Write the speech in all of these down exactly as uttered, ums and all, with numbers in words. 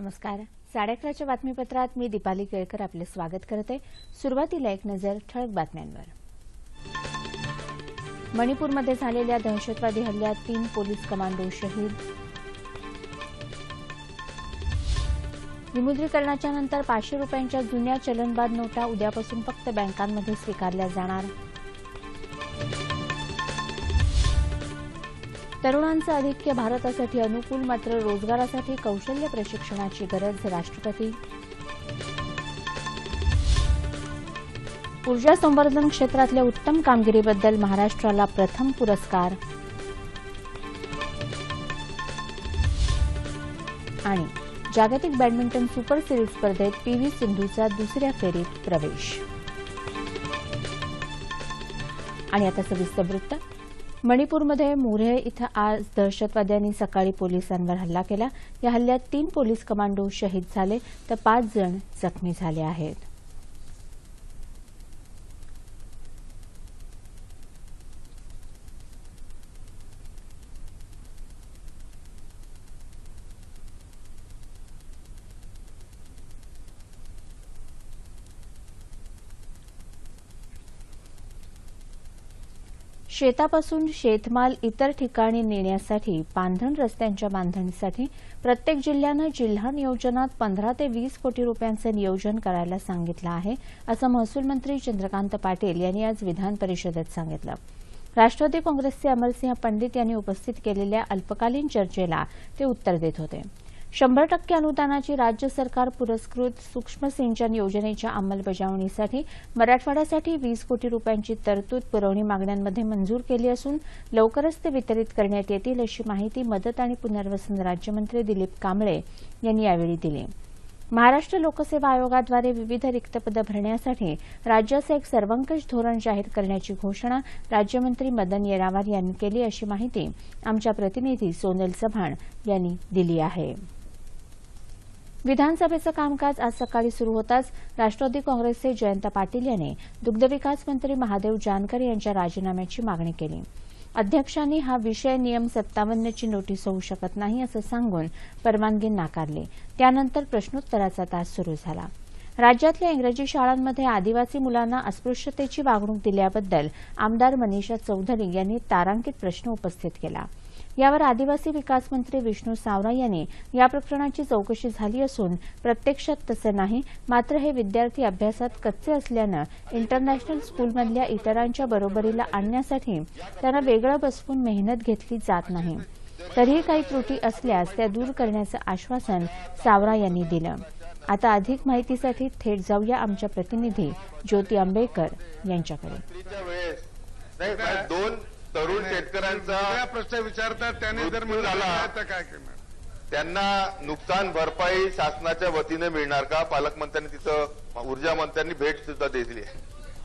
नमस्कार. साडे अकराच्या बातमीपत्रात मी दीपाली केळकर आपले स्वागत करते. सुरुवातीला एक नजर ठळक बातम्यांवर. मणिपूरमध्ये झालेल्या दहशतवादी हल्ल्यात तीन पोलीस कमांडो शहीद. विमुद्रीकरणाच्या नंतर पाचशे रुपयांच्या जुन्या चलनबाद नोटा उद्यापासून फक्त बँकांमध्ये स्वीकारल्या जाणार. तरुणांचं आधिक्य भारतासाठी अनुकूल, मात्र रोजगारासाठी कौशल्य प्रशिक्षणाची गरज. राष्ट्रपती. ऊर्जा संवर्धन क्षेत्रातल्या उत्तम कामगिरीबद्दल महाराष्ट्राला प्रथम पुरस्कार. आणि जागतिक बॅडमिंटन सुपर सिरीज स्पर्धेत पीव्ही सिंधूचा दुसऱ्या फेरीत प्रवेश. आणि आता सविस्तर वृत्त. मणिपूरमध्ये मोरे इथं आज दहशतवाद्यांनी सकाळी पोलिसांवर हल्ला केला. या हल्ल्यात तीन पोलीस कमांडो शहीद झाले तर पाच जण जखमी झाले आहेत. शेतापासून शेतमाल इतर ठिकाणी नेण्यासाठी पांधण रस्त्यांच्या बांधणीसाठी प्रत्येक जिल्ह्यानं जिल्हा नियोजनात पंधरा ते वीस कोटी रुपयांचं नियोजन करायला सांगितलं आहे, असं महसूल मंत्री चंद्रकांत पाटील यांनी आज विधान परिषदेत सांगितलं. राष्ट्रवादी काँग्रेसचे अमरसिंह पंडित यांनी उपस्थित केलेल्या अल्पकालीन चर्चेला ते उत्तर देत होते. शंभर टक्के अनुदानाची राज्य सरकार पुरस्कृत सूक्ष्म सिंचन योजनेच्या अंमलबजावणीसाठी मराठवाड्यासाठी वीस कोटी रुपयांची तरतूद पुरवणी मागण्यांमध्ये मंजूर केली असून लवकरच ते वितरित करण्यात येतील, अशी माहिती मदत आणि पुनर्वसन राज्यमंत्री दिलीप कांबळे यांनी यावेळी दिली. महाराष्ट्र लोकसेवा आयोगाद्वारे विविध रिक्त पदं भरण्यासाठी राज्याचं एक सर्वंकष धोरण जाहीर करण्याची घोषणा राज्यमंत्री मदन येरावार यांनी केली, अशी माहिती आमच्या प्रतिनिधी सोनल चव्हाण यांनी दिली आहे. विधानसभेचं कामकाज आज सकाळी सुरू होताच राष्ट्रवादी काँग्रेसचे जयंत पाटील यांनी दुग्धविकास मंत्री महादेव जानकर यांच्या राजीनाम्याची मागणी केली. अध्यक्षांनी हा विषय नियम सत्तावन्नची नोटीस होऊ शकत नाही असं सांगून परवानगी नाकारली. त्यानंतर प्रश्नोत्तराचा तास सुरू झाला. राज्यातल्या इंग्रजी शाळांमध्ये आदिवासी मुलांना अस्पृश्यतेची वागणूक दिल्याबद्दल आमदार मनीषा चौधरी यांनी तारांकित प्रश्न उपस्थित केला. यावर आदिवासी विकास मंत्री विष्णू सावरा यांनी या प्रकरणाची चौकशी झाली असून प्रत्यक्षात तसं नाही, मात्र हे विद्यार्थी अभ्यासात कच्चे असल्यानं इंटरनॅशनल स्कूलमधल्या इतरांच्या बरोबरीला आणण्यासाठी त्यांना वेगळं बसवून मेहनत घेतली जात नाही. तरीही काही त्रुटी असल्यास त्या दूर करण्याचं आश्वासन सावरा यांनी दिलं. आता अधिक माहितीसाठी थेट जाऊया आमच्या प्रतिनिधी ज्योती आंबेकर यांच्याकडे. दोन तरुण शेतकऱ्यांचा प्रश्न विचारतात, त्याने जर मिळाला तर काय करणार? त्यांना नुकसान भरपाई शासनाच्या वतीने मिळणार का? पालकमंत्र्यांनी तिथं ऊर्जा मंत्र्यांनी भेट सुद्धा दिली आहे.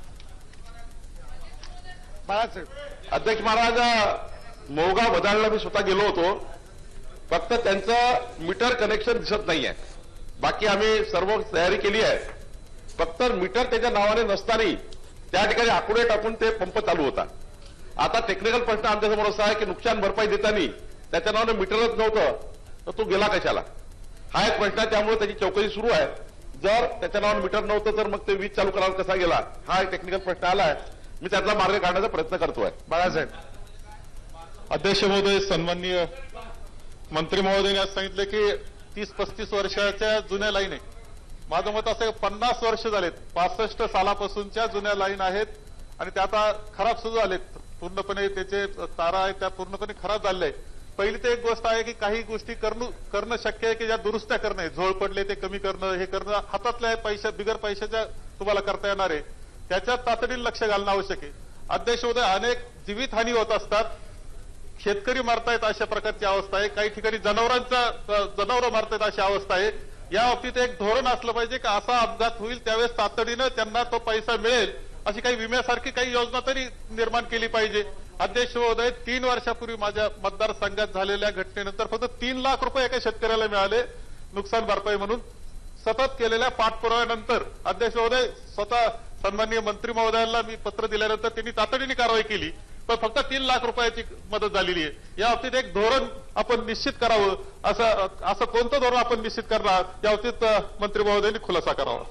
अध्यक्ष महाराज, मोगा बदाळला मी स्वतः गेलो होतो. फक्त त्यांचं मीटर कनेक्शन दिसत नाहीये. बाकी आम्ही सर्व तयारी केली आहे. फक्त मीटर त्याच्या नावाने नसतानाही त्या ठिकाणी आकडे टाकून ते पंप चालू होता. आता टेक्निकल प्रश्न आमच्यासमोर असा आहे की नुकसान भरपाई देताना त्याच्या नावाने मीटरच नव्हतं तर तो गेला कशाला, हा एक प्रश्न आहे. त्यामुळे त्याची चौकशी सुरू आहे. जर त्याच्या नावाने मीटर नव्हतं तर मग ते वीज चालू करायला कसा गेला, हा एक टेक्निकल प्रश्न आला आहे. मी त्यातला मार्ग काढण्याचा प्रयत्न करतोय. बाळासाहेब. अध्यक्ष महोदय, सन्माननीय मंत्री महोदयांनी आज सांगितलं की तीस पस्तीस वर्षाच्या जुन्या लाईन आहे. माझं मत असं पन्नास वर्ष झालेत, पासष्ट सालापासूनच्या जुन्या लाईन आहेत आणि त्या आता खराब सुद्धा झालेत. पूर्णपणे त्याचे तारा आहेत त्या पूर्णपणे खराब झालेल्या आहेत. पहिली तर एक गोष्ट आहे की काही गोष्टी करणं शक्य आहे की ज्या दुरुस्त्या करणं, झोळ पडले ते कमी करणं, हे करणं हातातल्या पैशा बिगर पैशाच्या तुम्हाला करता येणार आहे. त्याच्यात तातडीने लक्ष घालणं आवश्यक आहे. अध्यक्ष महोदय, अनेक जीवितहानी होत असतात, शेतकरी मरतायत अशा प्रकारची अवस्था आहे. काही ठिकाणी जनावरांचा जनावरं मारतायत अशी अवस्था आहे. या बाबतीत एक धोरण असलं पाहिजे की असा अपघात होईल त्यावेळेस तातडीनं त्यांना तो पैसा मिळेल अशी काही विम्यासारखी काही योजना तरी निर्माण केली पाहिजे. अध्यक्ष महोदय, तीन वर्षापूर्वी माझ्या मतदारसंघात झालेल्या घटनेनंतर फक्त तीन लाख रुपये एका शेतकऱ्याला मिळाले नुकसान भरपाई म्हणून. सतत केलेल्या पाठपुराव्यानंतर अध्यक्ष महोदय स्वतः सन्माननीय मंत्री महोदयांना मी पत्र दिल्यानंतर त्यांनी तातडीने कारवाई केली. पण फक्त तीन लाख रुपयाची मदत झालेली आहे। या बाबतीत एक धोरण आपण निश्चित करावं, असं असं कोणतं धोरण आपण निश्चित करणार या बाबतीत मंत्री महोदयांनी खुलासा करावा।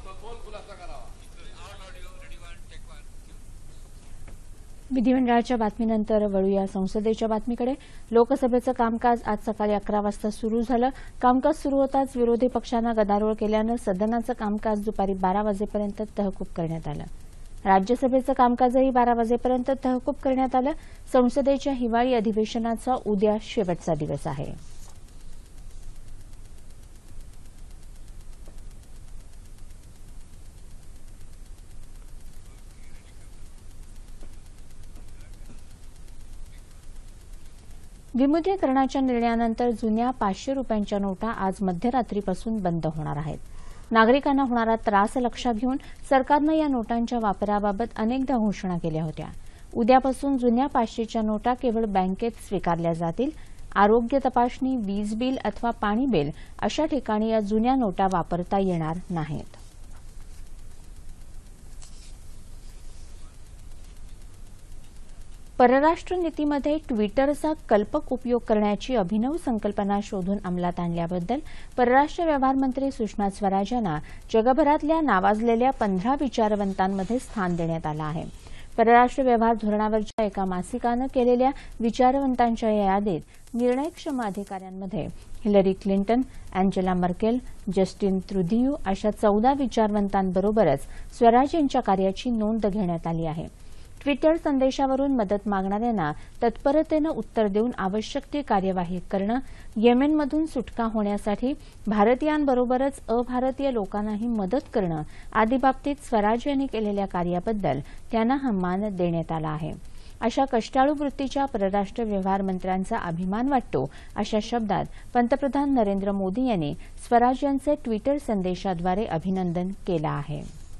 विधिमंडळाच्या बातमीनंतर वळूया संसदेच्या बातमीकडे। लोकसभेचं कामकाज आज सकाळी अकरा वाजता सुरू झालं। कामकाज सुरू होताच विरोधी पक्षांना गदारोळ केल्यानं सदनाचं कामकाज दुपारी बारा वाजेपर्यंत तहकूब करण्यात आलं। राज्यसभेचं कामकाजही बारा वाजेपर्यंत तहकूब करण्यात आलं। संसदेच्या हिवाळी अधिवेशनाचा उद्या शेवटचा दिवस आहे। विमुद्रीकरणाच्या निर्णयानंतर जुन्या पाचशे रुपयांच्या नोटा आज मध्यरात्रीपासून बंद होणार आहेत। नागरिकांना होणारा त्रास लक्षात घेऊन सरकारनं या नोटांच्या वापराबाबत अनेकदा घोषणा केल्या होत्या। उद्यापासून जुन्या पाचशेच्या नोटा केवळ बँकेत स्वीकारल्या जातील। आरोग्य तपासणी, वीज बिल अथवा पाणी बिल अशा ठिकाणी या जुन्या नोटा वापरता येणार नाहीत। परराष्ट्र नीतीमध्ये ट्विटरचा कल्पक उपयोग करण्याची अभिनव संकल्पना शोधून अंमलात आणल्याबद्दल परराष्ट्र व्यवहार मंत्री सुषमा स्वराज यांना जगभरातल्या नावाजलेल्या पंधरा विचारवंतांमध्ये स्थान देण्यात आलं आहे। परराष्ट्र व्यवहार धोरणावरच्या एका मासिकानं केलेल्या विचारवंतांच्या या यादीत निर्णयक्षम अधिकाऱ्यांमध्ये Hillary Clinton, Angela Merkel, Justin Trudeau अशा चौदा विचारवंतांबरोबरच स्वराज यांच्या कार्याची नोंद घेण्यात आली आहे। ट्विटर संदेशावरून मदत मागणाऱ्यांना तत्परतेनं उत्तर देऊन आवश्यक ती कार्यवाही करणं, येमेनमधून सुटका होण्यासाठी भारतीयांबरोबरच अभारतीय लोकांनाही मदत करणं आदी बाबतीत स्वराज यांनी केलेल्या कार्याबद्दल त्यांना हा मान देण्यात आला आहे। अशा कष्टाळू वृत्तीच्या परराष्ट्र व्यवहार मंत्र्यांचा अभिमान वाटतो अशा शब्दात पंतप्रधान नरेंद्र मोदी यांनी स्वराज यांचे ट्विटर संदेशाद्वारे अभिनंदन केलं आहे।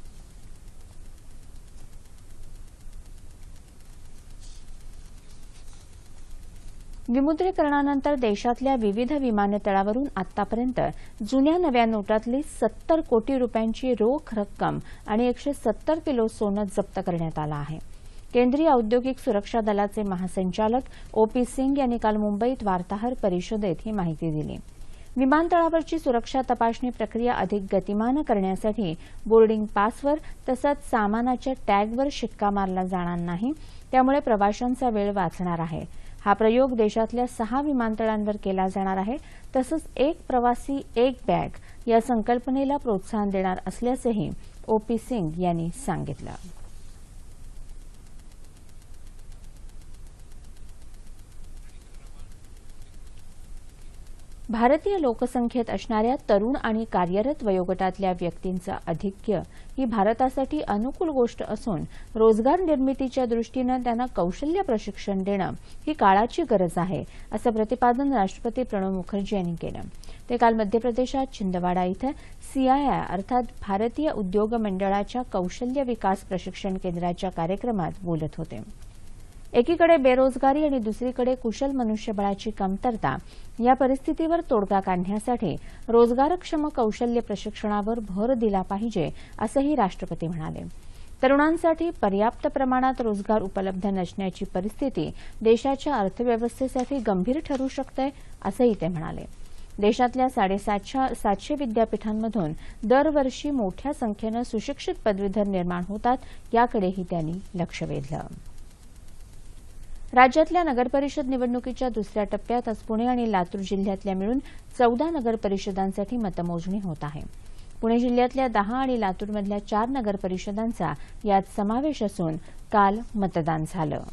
विमुद्रीकरणानंतर देशातल्या विविध विमानतळावरून आतापर्यंत जुन्या नव्या नोटातली सत्तर कोटी रुपयांची रोख रक्कम आणि एकशे सत्तर किलो सोनं जप्त करण्यात आलं आहे। केंद्रीय औद्योगिक सुरक्षा दलाचे महासंचालक ओ पी सिंग यांनी काल मुंबईत वार्ताहर परिषदेत ही माहिती दिली। विमानतळावरची सुरक्षा तपासणी प्रक्रिया अधिक गतिमान करण्यासाठी बोर्डिंग पासवर तसंच सामानाच्या टॅगवर शिक्का मारला जाणार नाही, त्यामुळे प्रवाशांचा वेळ वाचणार आहे। हा प्रयोग देशातल्या सहा विमानतळांवर केला जाणार आहे। तसंच एक प्रवासी एक बॅग या संकल्पनेला प्रोत्साहन देणार असल्याचंही ओ पी सिंग यांनी सांगितलं। भारतीय लोकसंख्येत असणाऱ्या तरुण आणि कार्यरत वयोगटातल्या व्यक्तींचं अधिक्य ही भारतासाठी अनुकूल गोष्ट असून रोजगार निर्मितीच्या दृष्टीनं त्यांना कौशल्य प्रशिक्षण देणं ही काळाची गरज आहे, असं प्रतिपादन राष्ट्रपती प्रणव मुखर्जी यांनी केलं। ते काल मध्य प्रदेशात छिंदवाडा इथं सीआयआय अर्थात भारतीय उद्योग मंडळाच्या कौशल्य विकास प्रशिक्षण केंद्राच्या कार्यक्रमात बोलत होते। एकीकडे बेरोजगारी आणि दुसरीकडे कुशल मनुष्यबळाची कमतरता या परिस्थितीवर तोडगा काढण्यासाठी रोजगारक्षम कौशल्य प्रशिक्षणावर भर दिला पाहिजे, असंही राष्ट्रपती म्हणाले। तरुणांसाठी पर्याप्त प्रमाणात रोजगार उपलब्ध नसण्याची परिस्थिती देशाच्या अर्थव्यवस्थेसाठी गंभीर ठरू शकते, असंही ते म्हणाले। देशातल्या साडेसातशे सातशे विद्यापीठांमधून दरवर्षी मोठ्या संख्येनं सुशिक्षित पदवीधर निर्माण होतात, याकडेही त्यांनी लक्ष वेधलं। राज्यातल्या नगरपरिषद निवडणुकीच्या दुसऱ्या टप्प्यात आज पुणे आणि लातूर जिल्ह्यातल्या मिळून चौदा नगरपरिषदांसाठी मतमोजणी होत आहे। पुणे जिल्ह्यातल्या दहा आणि लातूरमधल्या चार नगरपरिषदांचा यात समावेश असून काल मतदान झालं।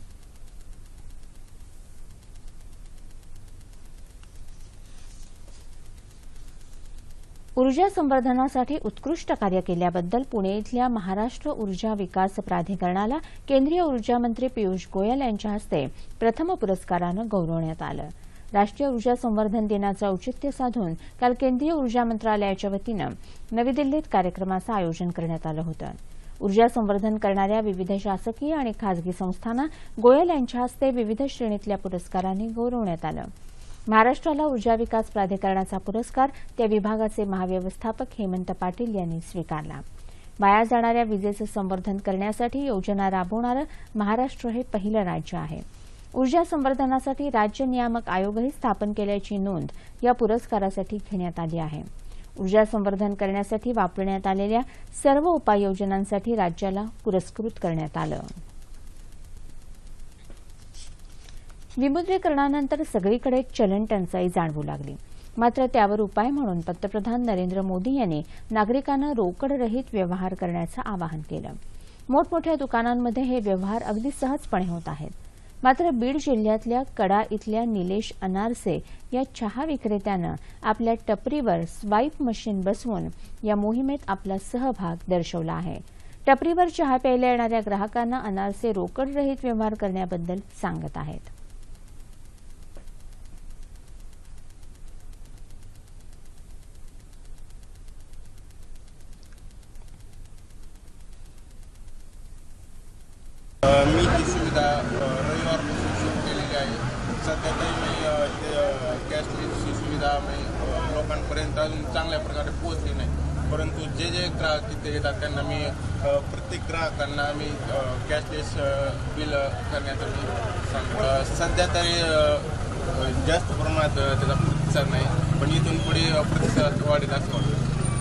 ऊर्जा संवर्धनासाठी उत्कृष्ट कार्य केल्याबद्दल पुणे इथल्या महाराष्ट्र ऊर्जा विकास प्राधिकरणाला केंद्रीय ऊर्जा मंत्री पियुष गोयल यांच्या हस्ते प्रथम पुरस्कारानं गौरवण्यात आलं। राष्ट्रीय ऊर्जा संवर्धन दिनाचं औचित्य साधून काल केंद्रीय ऊर्जा मंत्रालयाच्या वतीनं नवी दिल्लीत कार्यक्रमाचं आयोजन करण्यात आलं होतं। ऊर्जा संवर्धन करणाऱ्या विविध शासकीय आणि खासगी संस्थांना गोयल यांच्या हस्ते विविध श्रेणीतल्या पुरस्कारांनी गौरवण्यात आलं। महाराष्ट्राला ऊर्जा विकास प्राधिकरणाचा पुरस्कार त्या विभागाचे महाव्यवस्थापक हेमंत पाटील यांनी स्वीकारला। वाया जाणाऱ्या विजेचं संवर्धन करण्यासाठी योजना राबवणारं महाराष्ट्र हे पहिलं राज्य आहे. ऊर्जा संवर्धनासाठी राज्य नियामक आयोगही स्थापन केल्याची नोंद या पुरस्कारासाठी घेण्यात आली आहे. ऊर्जा संवर्धन करण्यासाठी वापरण्यात आलेल्या सर्व उपाययोजनांसाठी राज्याला पुरस्कृत करण्यात आलं. विमुद्रीकरणानंतर सगळीकडे चलन टंचाई जाणवू लागली. मात्र त्यावर उपाय म्हणून पंतप्रधान नरेंद्र मोदी यांनी नागरिकांना रोकडरहित व्यवहार करण्याचं आवाहन केलं. मोठमोठ्या दुकानांमध्ये हे व्यवहार अगदी सहजपणे होत आहेत. मात्र बीड जिल्ह्यातल्या कडा इथल्या निलेश अनारसे या चहा विक्रेत्यानं आपल्या टपरीवर स्वाईप मशीन बसवून या मोहिमेत आपला सहभाग दर्शवला आहे. टपरीवर चहा प्यायला येणाऱ्या ग्राहकांना अनारसे रोकडरहित व्यवहार करण्याबद्दल सांगत आहेत. मी ही सुविधा रविवारपासून सुरू केलेली आहे. सध्या तरी मी कॅशलेसची सुविधा मी लोकांपर्यंत अजून चांगल्या प्रकारे पोहोचली नाही. परंतु जे जे ग्राहक तिथे येतात त्यांना मी प्रत्येक ग्राहकांना मी कॅशलेस बिल करण्याचं मी सांगतो. सध्या तरी जास्त प्रमाणात त्याचा प्रतिसाद नाही, पण इथून पुढे प्रतिसाद वाढेल असं वाटतं.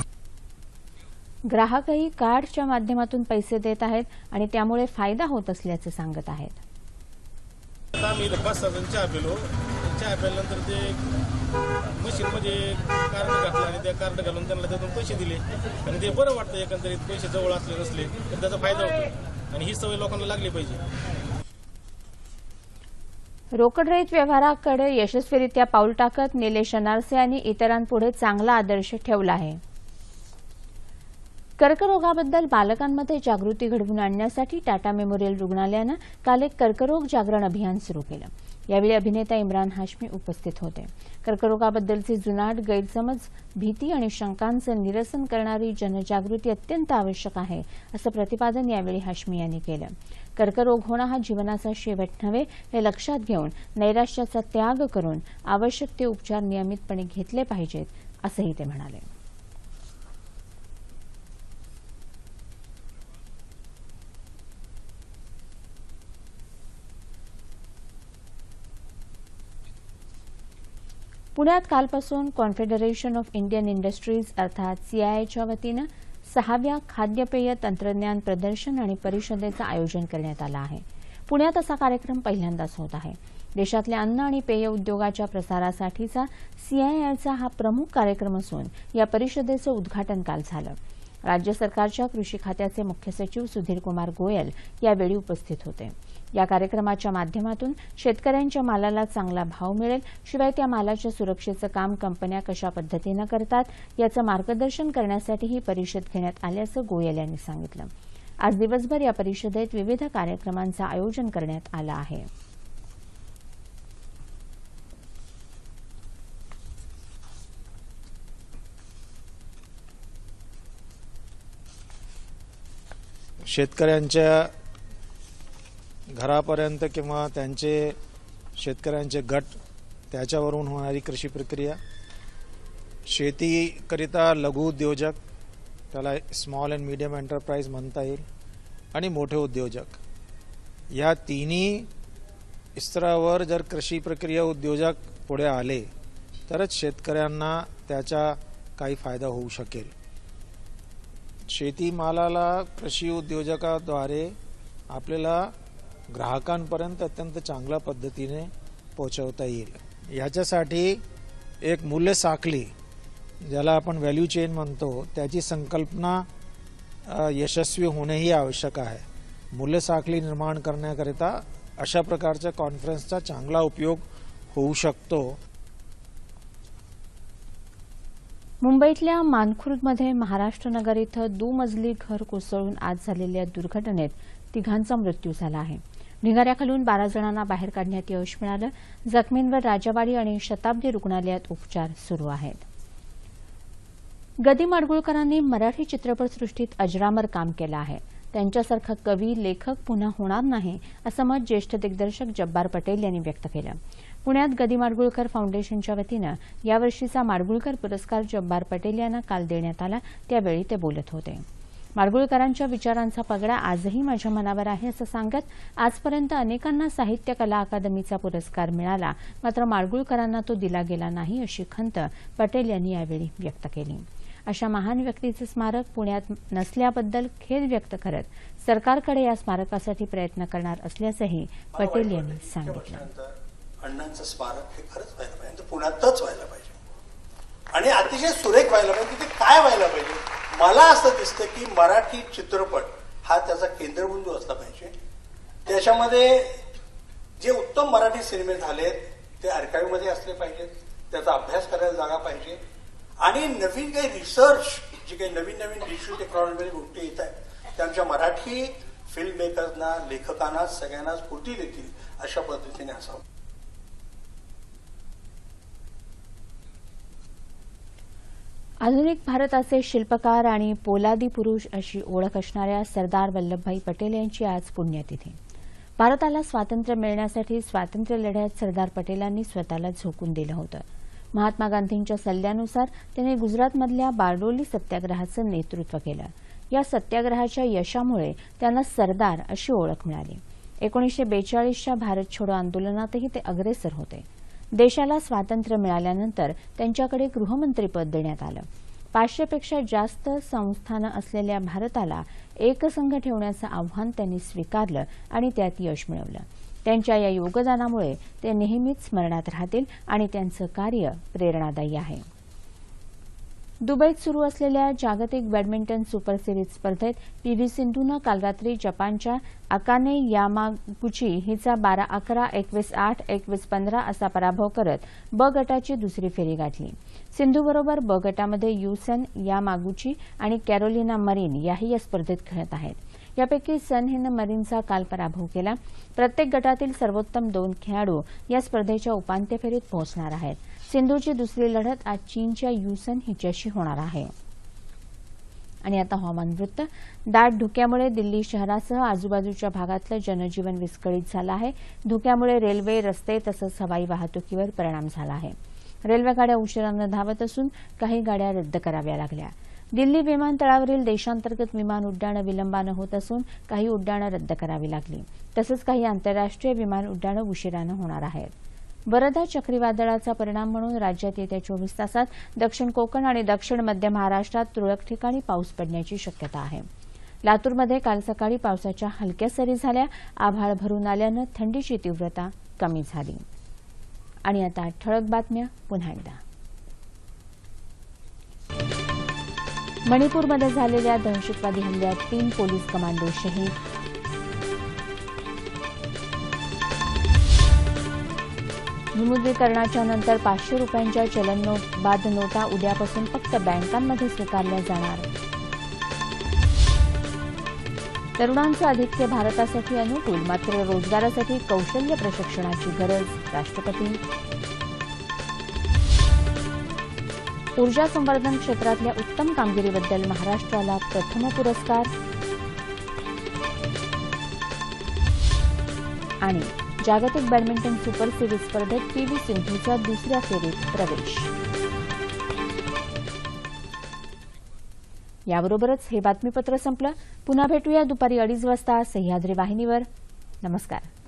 ग्राहकही कार्डच्या माध्यमातून पैसे देत आहेत आणि त्यामुळे फायदा होत असल्याचं सांगत आहेत. आता आम्ही पाच सहा जण चहा पिलो. चहा प्यायल्यानंतर ते मशीनमध्ये कार्ड घातलं आणि त्या कार्ड घालून त्यांना त्यातून पैसे दिले आणि ते बरं वाटतं. एकंदरीत पैसे जवळ असले नसले तर त्याचा फायदा होतो आणि ही सवय लोकांना लागली पाहिजे. रोकडरहित व्यवहाराकडे यशस्वीरित्या पाऊल टाकत निलेश अनारसे यांनी इतरांपुढे चांगला आदर्श ठेवला आहे. कर्करोगाबद्दल बालकांमध्ये जागृती घडवून आणण्यासाठी टाटा मेमोरियल रुग्णालयानं काल एक कर्करोग जागरण अभियान सुरू केलं. यावेळी अभिनेता इम्रान हाशमी उपस्थित होते. कर्करोगाबद्दलचे जुनाट गैरसमज, भीती आणि शंकांचं निरसन करणारी जनजागृती अत्यंत आवश्यक आहे, असं प्रतिपादन यावेळी हाशमी यांनी केलं. कर्करोग होणं हा जीवनाचा शेवट नव्हे हे लक्षात घेऊन नैराश्याचा त्याग करून आवश्यक ते उपचार नियमितपणे घेतले पाहिजेत, असंही ते म्हणाले. पुण्यात कालपासून कॉन्फेडरेशन ऑफ इंडियन इंडस्ट्रीज अर्थात सीआयआयच्या वतीनं सहाव्या खाद्यपेय तंत्रज्ञान प्रदर्शन आणि परिषदेचं आयोजन करण्यात आलं आहे. पुण्यात असा कार्यक्रम पहिल्यांदाच होत आहे. देशातल्या अन्न आणि पेय उद्योगाच्या प्रसारासाठीचा सीआयआयचा हा प्रमुख कार्यक्रम असून या परिषदेचं उद्घाटन काल झालं. राज्य सरकारच्या कृषी खात्याचे मुख्य सचिव सुधीरकुमार गोयल यावेळी उपस्थित होते. या कार्यक्रमाच्या माध्यमातून शेतकऱ्यांच्या मालाला चांगला भाव मिळेल, शिवाय त्या मालाच्या सुरक्षेचं काम कंपन्या कशा पद्धतीनं करतात याचं मार्गदर्शन करण्यासाठी ही परिषद घेण्यात आल्याचं गोयल यांनी सांगितलं. आज दिवसभर या परिषदेत विविध कार्यक्रमांचं आयोजन करण्यात आलं आहे. शेतकऱ्यांच्या घरापर्यंत किंवा त्यांचे शेतकऱ्यांचे गट त्याच्यावरून होणारी कृषी प्रक्रिया, शेतीकरिता लघु उद्योजक, त्याला स्मॉल अँड मीडियम एंटरप्राइज म्हणता येईल, आणि मोठे उद्योजक, या तिन्ही स्तरावर जर कृषी प्रक्रिया उद्योजक पुढे आले तरच शेतकऱ्यांना त्याचा काही फायदा होऊ शकेल. शेतीमालाला कृषी उद्योजकाद्वारे आपल्याला ग्राहकांपर्यंत अत्यंत चांगल्या पद्धतीने पोहोचवता येईल. याच्यासाठी एक मूल्य साखळी, ज्याला आपण व्हॅल्यू चेन म्हणतो, त्याची संकल्पना यशस्वी होणेही आवश्यक आहे. मूल्य साखळी निर्माण करण्याकरिता अशा प्रकारच्या कॉन्फरन्सचा चांगला उपयोग होऊ शकतो. मुंबईतल्या मानखुर्दमध्ये महाराष्ट्र नगर इथं दुमजली घर कोसळून आज झालेल्या दुर्घटनेत तिघांचा मृत्यू झाला आहे. ढिगाऱ्याखालून बारा जणांना बाहेर काढण्यात यश मिळालं. जखमींवर राजावाडी आणि शताब्दी रुग्णालयात उपचार सुरू आहेत. गदी माडगुळकरांनी मराठी चित्रपटसृष्टीत अजरामर काम केलं आहे. त्यांच्यासारखा कवी, लेखक पुन्हा होणार नाही, असं मत ज्येष्ठ दिग्दर्शक जब्बार पटेल यांनी व्यक्त केलं. पुण्यात गदी माडगुळकर फाउंडेशनच्या वतीनं यावर्षीचा माडगुळकर पुरस्कार जब्बार पटेल यांना काल देण्यात आला. त्यावेळी ते बोलत होते. माडगुळकरांच्या विचारांचा पगडा आजही माझ्या मनावर आहे असं सांगत आजपर्यंत अनेकांना साहित्य कला अकादमीचा पुरस्कार मिळाला, मात्र माडगुळकरांना तो दिला गेला नाही अशी खंत पटेल यांनी यावेळी व्यक्त केली. अशा महान व्यक्तीचे स्मारक पुण्यात नसल्याबद्दल खेद व्यक्त करत सरकारकडे या स्मारकासाठी प्रयत्न करणार असल्याचंही पटेल यांनी सांगितलं. अण्णांचं स्मारक हे खरंच व्हायला पाहिजे, पुण्यातच व्हायला पाहिजे आणि अतिशय सुरेख व्हायला पाहिजे. ते काय व्हायला पाहिजे, मला असं दिसतं की मराठी चित्रपट हा त्याचा केंद्रबिंदू असला पाहिजे. त्याच्यामध्ये जे उत्तम मराठी सिनेमे झालेत ते आर्काईव्ह मध्ये असले पाहिजेत, त्याचा अभ्यास करायला जागा पाहिजे आणि नवीन काही रिसर्च जी काही नवीन नवीन डिजिटल टेक्नॉलॉजी गोष्टी येत आहेत त्या आमच्या मराठी फिल्म मेकर्सना, लेखकांना सगळ्यांना स्फूर्ती देतील अशा पद्धतीने असावं. आधुनिक भारताचे शिल्पकार आणि पोलादी पुरुष अशी ओळख असणाऱ्या सरदार वल्लभभाई पटेल यांची आज पुण्यतिथी. भारताला स्वातंत्र्य मिळण्यासाठी स्वातंत्र्य लढ्यात सरदार पटेलांनी स्वतःला झोकून दिलं होतं. महात्मा गांधींच्या सल्ल्यानुसार त्यांनी गुजरातमधल्या बारडोली सत्याग्रहाचं नेतृत्व केलं. या सत्याग्रहाच्या यशामुळे त्यांना सरदार अशी ओळख मिळाली. एकोणीसशे बेचाळीसच्या भारत छोडो आंदोलनातही ते अग्रेसर होते. देशाला स्वातंत्र्य मिळाल्यानंतर त्यांच्याकडे गृहमंत्रीपद देण्यात आलं. पाचशेपेक्षा जास्त संस्थानं असलेल्या भारताला एकसंघ ठेवण्याचं आव्हान त्यांनी स्वीकारलं आणि त्यात यश मिळवलं. त्यांच्या या योगदानामुळे ते नेहमीच स्मरणात राहतील आणि त्यांचं कार्य प्रेरणादायी आहे. दुबईत सुरू असलेल्या जागतिक बॅडमिंटन सुपर सिरीज स्पर्धेत पी व्ही सिंधूनं काल रात्री जपानच्या अकाने यामागुची हिचा बारा अकरा, एकवीस आठ, एकवीस पंधरा असा पराभव करत ब गटाची दुसरी फेरी गाठली. सिंधूबरोबर ब गटामध्ये युसेन यामागुची आणि कॅरोलिना मरीन याही या स्पर्धेत खेळत आहेत. यापैकी सन हिनं मरीनचा काल पराभव केला. प्रत्येक गटातील सर्वोत्तम दोन खेळाडू या स्पर्धेच्या उपांत्य फेरीत पोहोचणार आहेत. सिंधूची दुसरी लढत आज चीनच्या युसन हिच्याशी होणार आहे. आणि आता हवामान वृत्त. दाट धुक्यामुळे दिल्ली शहरासह आजूबाजूच्या भागातलं जनजीवन विस्कळीत झालं आहे. धुक्यामुळे रेल्वे, रस्ते तसंच हवाई वाहतुकीवर परिणाम झाला आहे. रेल्वे गाड्या उशिरानं धावत असून काही गाड्या रद्द कराव्या लागल्या. दिल्ली विमानतळावरील देशांतर्गत विमान उड्डाणं विलंबानं होत असून काही उड्डाणं रद्द करावी लागली. तसंच काही आंतरराष्ट्रीय विमान उड्डाणं उशिरानं होणार आहेत. वरदा चक्रीवादळाचा परिणाम म्हणून राज्यात येत्या चोवीस तासात दक्षिण कोकण आणि दक्षिण मध्य महाराष्ट्रात तुरळक ठिकाणी पाऊस पडण्याची शक्यता आहे. लातूरमध्ये काल सकाळी पावसाच्या हलक्या सरी झाल्या. आभाळ भरून आल्यानं थंडीची तीव्रता कमी झाली. आणि आता ठळक बातम्या पुन्हा एकदा. मणिपूरमध्ये झालेल्या दहशतवादी हल्ल्यात तीन पोलीस कमांडो शहीद. विमुद्रीकरणाच्या नंतर पाचशे रुपयांच्या चलन नोट बाद नोटा उद्यापासून फक्त बँकांमध्ये स्वीकारल्या जाणार. तरुणांचं आधिक्य भारतासाठी अनुकूल, मात्र रोजगारासाठी कौशल्य प्रशिक्षणाची गरज. राष्ट्रपती. ऊर्जा संवर्धन क्षेत्रातल्या उत्तम कामगिरीबद्दल महाराष्ट्राला प्रथम पुरस्कार. आणि जागतिक बॅडमिंटन सुपर सिरीज स्पर्धेत पी व्ही सिंधूचा दुसऱ्या फेरीत प्रवेश. याबरोबरच हे बातमीपत्र संपलं. पुन्हा भेटूया दुपारी अडीच वाजता सह्याद्री वाहिनीवर. नमस्कार.